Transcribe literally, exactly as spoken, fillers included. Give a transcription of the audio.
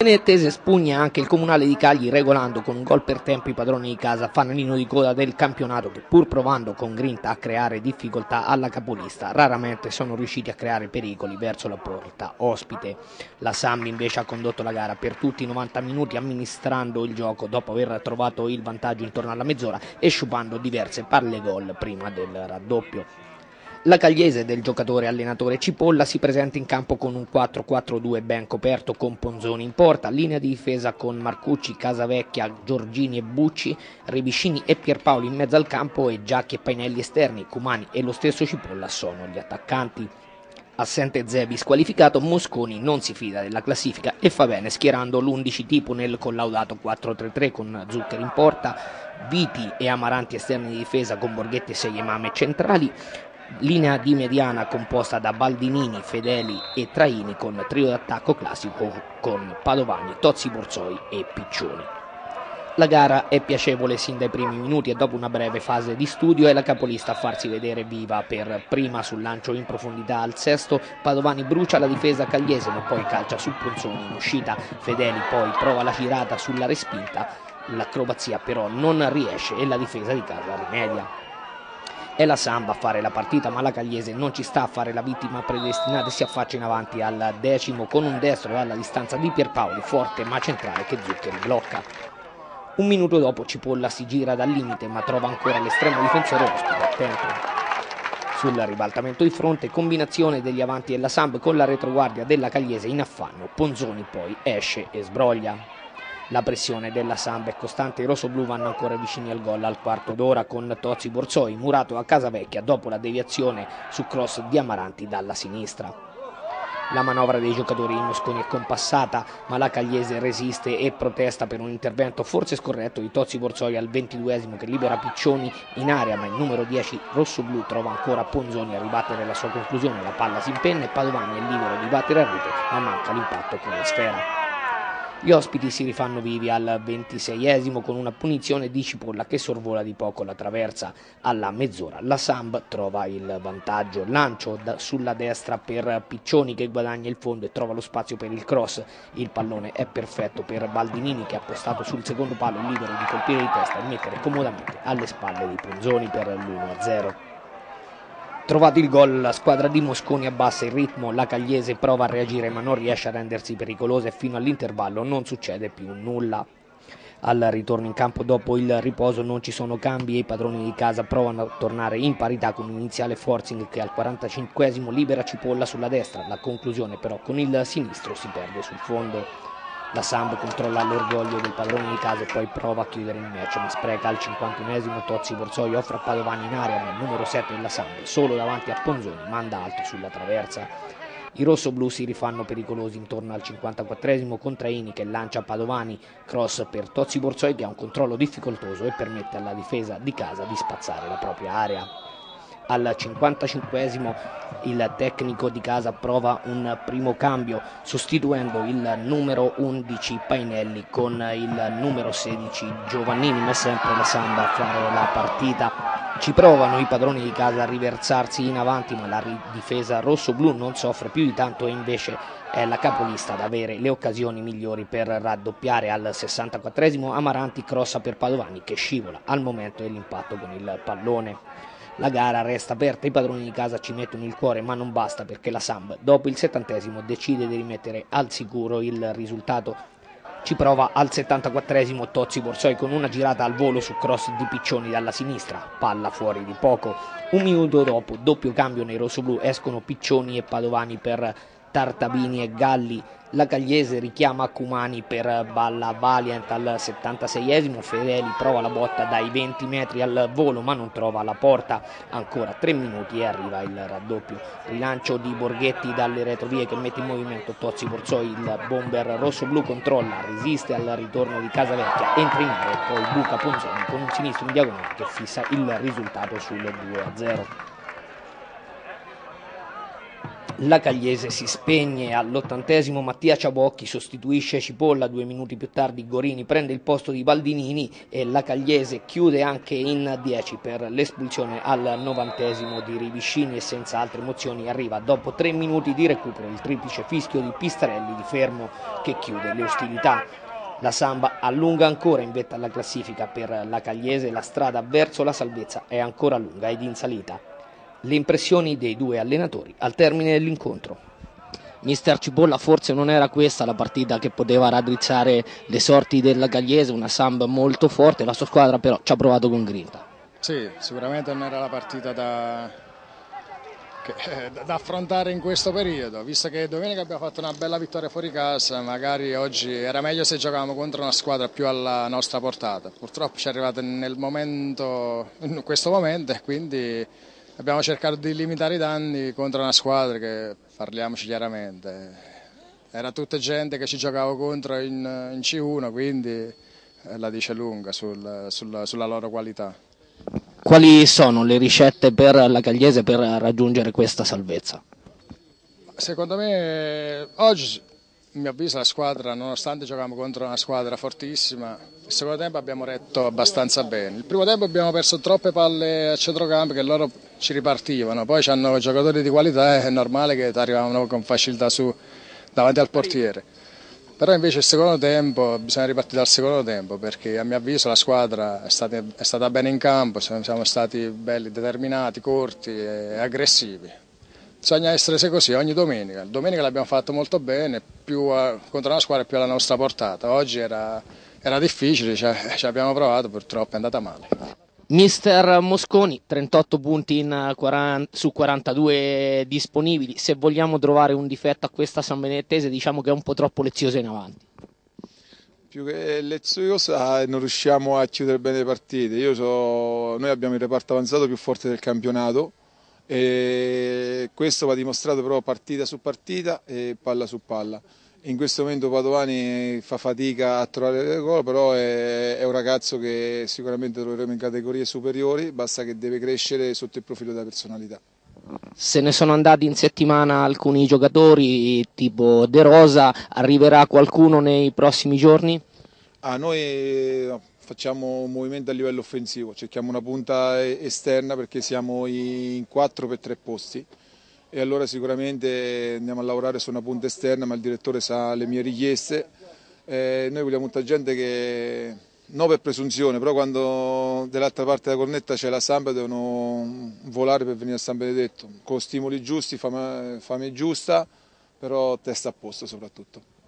Benettese spugna anche il Comunale di Cagli regolando con un gol per tempo i padroni di casa, fanalino di coda del campionato che pur provando con grinta a creare difficoltà alla capolista raramente sono riusciti a creare pericoli verso la porta ospite. La Samb invece ha condotto la gara per tutti i novanta minuti amministrando il gioco dopo aver trovato il vantaggio intorno alla mezz'ora e sciupando diverse palle gol prima del raddoppio. La Cagliese del giocatore allenatore Cipolla si presenta in campo con un quattro quattro due ben coperto con Ponzoni in porta, linea di difesa con Marcucci, Casavecchia, Giorgini e Bucci, Ribiscini e Pierpaoli in mezzo al campo e Giacchi e Painelli esterni, Cumani e lo stesso Cipolla sono gli attaccanti. Assente Zebi squalificato, Mosconi non si fida della classifica e fa bene schierando l'undici tipo nel collaudato quattro tre tre con Zuccheri in porta, Viti e Amaranti esterni di difesa con Borghetti e Seiemame centrali, linea di mediana composta da Baldinini, Fedeli e Traini con trio d'attacco classico con Padovani, Tozzi Borzoi e Piccioni. La gara è piacevole sin dai primi minuti e dopo una breve fase di studio è la capolista a farsi vedere viva per prima sul lancio in profondità al sesto, Padovani brucia la difesa cagliese ma poi calcia su Ponzoni in uscita, Fedeli poi prova la girata sulla respinta, l'acrobazia però non riesce e la difesa di casa rimedia. È la Samb a fare la partita ma la Cagliese non ci sta a fare la vittima predestinata e si affaccia in avanti al decimo con un destro dalla distanza di Pierpaoli forte ma centrale che Zuccheri blocca. Un minuto dopo Cipolla si gira dal limite ma trova ancora l'estremo difensore ospite attento. Sul ribaltamento di fronte combinazione degli avanti della Samb con la retroguardia della Cagliese in affanno, Ponzoni poi esce e sbroglia. La pressione della Samb è costante, i rossoblù vanno ancora vicini al gol al quarto d'ora con Tozzi Borzoi murato a Casavecchia dopo la deviazione su cross di Amaranti dalla sinistra. La manovra dei giocatori di Mosconi è compassata ma la Cagliese resiste e protesta per un intervento forse scorretto di Tozzi Borzoi al ventiduesimo che libera Piccioni in area ma il numero dieci rossoblù trova ancora Ponzoni a ribattere la sua conclusione, la palla si impenna e Padovani è libero di battere a rete ma manca l'impatto con la sfera. Gli ospiti si rifanno vivi al ventiseiesimo con una punizione di Cipolla che sorvola di poco la traversa. Alla mezz'ora la Samb trova il vantaggio, lancio da, sulla destra per Piccioni che guadagna il fondo e trova lo spazio per il cross. Il pallone è perfetto per Baldinini che ha postato sul secondo palo libero di colpire di testa e mettere comodamente alle spalle di Ponzoni per l'uno a zero. Trovato il gol, la squadra di Mosconi abbassa il ritmo, la Cagliese prova a reagire ma non riesce a rendersi pericolosa e fino all'intervallo non succede più nulla. Al ritorno in campo dopo il riposo non ci sono cambi e i padroni di casa provano a tornare in parità con un iniziale forcing che al quarantacinquesimo libera Cipolla sulla destra, la conclusione però con il sinistro si perde sul fondo. La Samb controlla l'orgoglio del padrone di casa e poi prova a chiudere il match, ma spreca al cinquantunesimo Tozzi Borzoi offre a Padovani in area, ma il numero sette della Samb, solo davanti a Ponzoni, manda alto sulla traversa. I rossoblù si rifanno pericolosi intorno al cinquantaquattresimo con Traini che lancia a Padovani, cross per Tozzi Borzoi che ha un controllo difficoltoso e permette alla difesa di casa di spazzare la propria area. Al cinquantacinquesimo il tecnico di casa prova un primo cambio sostituendo il numero undici Painelli con il numero sedici Giovannini, ma è sempre la Samb a fare la partita. Ci provano i padroni di casa a riversarsi in avanti ma la difesa rossoblù non soffre più di tanto e invece è la capolista ad avere le occasioni migliori per raddoppiare. Al sessantaquattresimo Amaranti crossa per Padovani che scivola al momento dell'impatto con il pallone. La gara resta aperta, i padroni di casa ci mettono il cuore ma non basta perché la Samb dopo il settantesimo decide di rimettere al sicuro il risultato. Ci prova al settantaquattresimo Tozzi Borzoi con una girata al volo su cross di Piccioni dalla sinistra, palla fuori di poco. Un minuto dopo, doppio cambio nei rossoblù, escono Piccioni e Padovani per Tartabini e Galli. La Cagliese richiama Cumani per Balla Valiant al settantaseiesimo, Fedeli prova la botta dai venti metri al volo ma non trova la porta, ancora tre minuti e arriva il raddoppio. Rilancio di Borghetti dalle retrovie che mette in movimento Tozzi Borzoi, il bomber rosso-blu controlla, resiste al ritorno di Casavecchia, entra in area e poi buca Ponzoni con un sinistro in diagonale che fissa il risultato sul due a zero. La Cagliese si spegne all'ottantesimo, Mattia Ciabocchi sostituisce Cipolla, due minuti più tardi Gorini prende il posto di Baldinini e la Cagliese chiude anche in dieci per l'espulsione al novantesimo di Riviscini e senza altre emozioni arriva dopo tre minuti di recupero il triplice fischio di Pistarelli di fermo che chiude le ostilità. La Samba allunga ancora in vetta alla classifica, per la Cagliese la strada verso la salvezza è ancora lunga ed in salita. Le impressioni dei due allenatori al termine dell'incontro. Mister Cipolla, forse non era questa la partita che poteva raddrizzare le sorti della Cagliese, una Samba molto forte, la sua squadra però ci ha provato con grinta. Sì, sicuramente non era la partita da, che, da affrontare in questo periodo, visto che domenica abbiamo fatto una bella vittoria fuori casa, magari oggi era meglio se giocavamo contro una squadra più alla nostra portata. Purtroppo ci è arrivata nel momento, in questo momento, e quindi abbiamo cercato di limitare i danni contro una squadra che, parliamoci chiaramente, era tutta gente che ci giocava contro in, in C uno, quindi la dice lunga sul, sul, sulla loro qualità. Quali sono le ricette per la Cagliese per raggiungere questa salvezza? Secondo me oggi, a mio avviso, la squadra, nonostante giocavamo contro una squadra fortissima, il secondo tempo abbiamo retto abbastanza bene. Il primo tempo abbiamo perso troppe palle a centrocampo che loro ci ripartivano, poi hanno giocatori di qualità e è normale che arrivavano con facilità su, davanti al portiere. Però invece il secondo tempo, bisogna ripartire dal secondo tempo, perché a mio avviso la squadra è stata, è stata bene in campo, siamo stati belli, determinati, corti e aggressivi. Bisogna essere così ogni domenica. Domenica l'abbiamo fatto molto bene, più a, contro una squadra più alla nostra portata. Oggi era, era difficile, cioè, ci abbiamo provato, purtroppo è andata male. Mister Mosconi, trentotto punti in quaranta, su quarantadue disponibili. Se vogliamo trovare un difetto a questa Sambenettese, diciamo che è un po' troppo leziosa in avanti. Più che leziosa, non riusciamo a chiudere bene le partite. Io so, noi abbiamo il reparto avanzato più forte del campionato e questo va dimostrato però partita su partita e palla su palla. In questo momento Padovani fa fatica a trovare le gol, però è, è un ragazzo che sicuramente troveremo in categorie superiori, basta che deve crescere sotto il profilo della personalità. Se ne sono andati in settimana alcuni giocatori tipo De Rosa, arriverà qualcuno nei prossimi giorni? Ah, noi facciamo un movimento a livello offensivo, cerchiamo una punta esterna perché siamo in quattro per tre posti. E allora sicuramente andiamo a lavorare su una punta esterna, ma il direttore sa le mie richieste. Eh, noi vogliamo tutta gente che, non per presunzione, però quando dall'altra parte della cornetta c'è la Samba devono volare per venire a San Benedetto, con stimoli giusti, fame, fame giusta, però testa a posto soprattutto.